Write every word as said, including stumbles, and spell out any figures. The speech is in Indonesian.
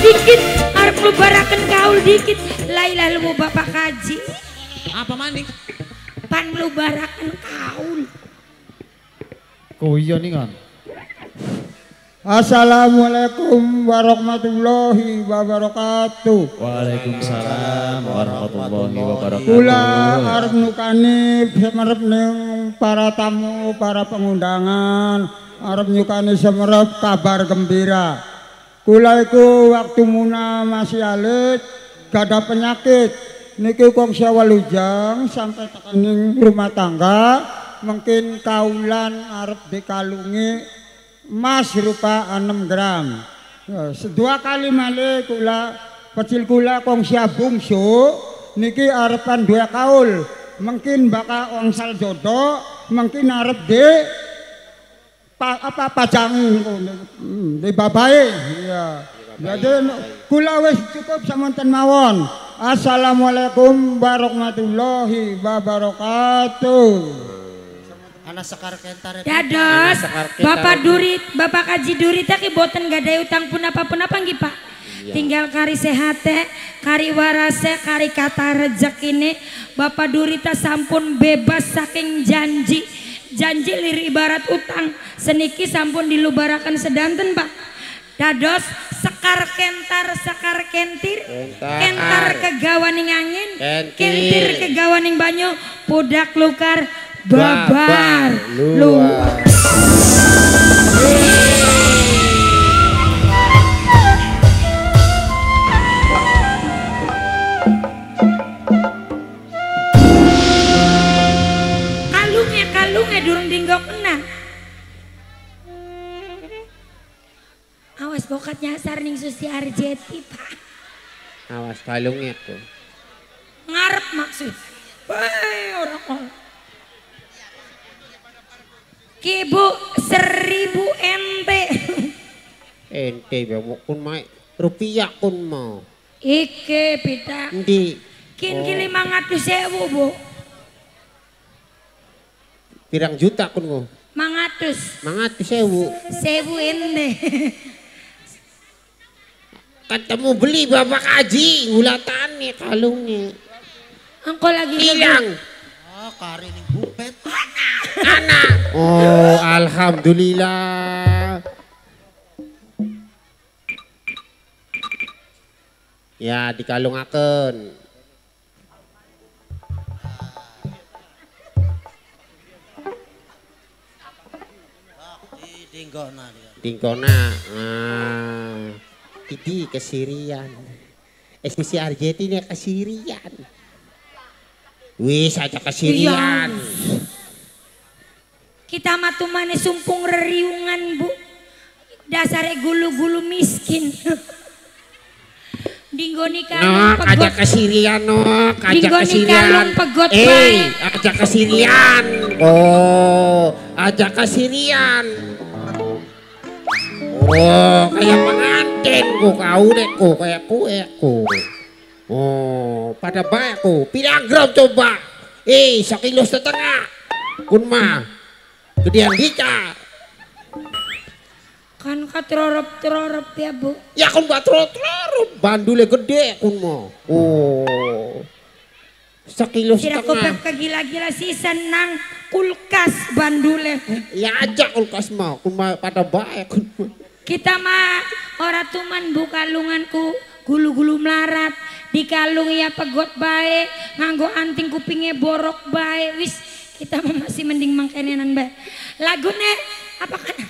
dikit arep nglubaraken kaul dikit lailah lu Bapak Kaji apa maning pan nglubaraken kaul kuyo nih kan. Assalamualaikum warahmatullahi wabarakatuh. Waalaikumsalam warahmatullahi wabarakatuh. Kula arep nukani semerep ning para tamu, para pengundangan, arep nyukani semerep kabar gembira. Kula iku waktu muna masih alit, gada penyakit. Niki kong sawalujang sampai tekening rumah tangga, mungkin kaulan arep dikalungi emas rupa enam gram. Sedua kali malih kula kecil kula kong siap bungsu niki arepan dua kaul. Mungkin bakal ongsal jodoh, mungkin arep di pa, apa pajangi di babai. Ya. Jadi kula wis cukup samonten mawon. Assalamualaikum warahmatullahi wabarakatuh. Anak sekar kentar dados Bapak Durit Bapak Kaji Durit ki boten gadai utang pun apa-pun apa nggih Pak iya. Tinggal kari sehate kari warase kari kata rezekine Bapak Durita sampun bebas saking janji janji lir ibarat utang seniki sampun dilubarakan sedanten Pak dados sekar kentar sekar kentir kentar, kentar kegawaning angin kentir, kentir kegawaning banyu pudak lukar babar luar. Kalungnya kalungnya durung dinggok kena. Awas bokat nyasar ning Susi Arjeti Pak. Awas kalungnya tuh. Ngarep maksud. Wah orang-orang. Kibu seribu ente ente bawa kun mai rupiah kun mau ike pita di kin ki lima ratus sewu bu pirang juta kun mau mangatus mangatus sewu sewu ente ketemu beli Bapak Kaji ulatane kalungnya engko lagi hilang oh kari ning bupet anak oh alhamdulillah ya dikalungaken dinggona dinggona ah ini kesirian eh Susi Arjeti ini kesirian wis aja kesirian kita matumane sumpung reriungan bu dasare gulu-gulu miskin dinggoni kalung no, aja kesirian no aja kesirian pegot eh aja kesirian oh aja kesirian oh kayak pengantin ku kau deh ku kayak kue ku oh pada baik ku pirang gram coba eh sekilo setengah kun mah gedean dika kan katrorop-trorop ya bu ya kun batrot-trorop bandule gede kun mau oh sekilo setengah kira kopek kegila-gila si senang kulkas bandule ya aja kulkas mau kun mah pada baik kun kita mah ora tuman bu kalunganku gulu-gulu melarat dikalung ya pegot bae nganggo anting kupingnya borok bae wis kita mah masih mending mangkenenan bae lagune apa kan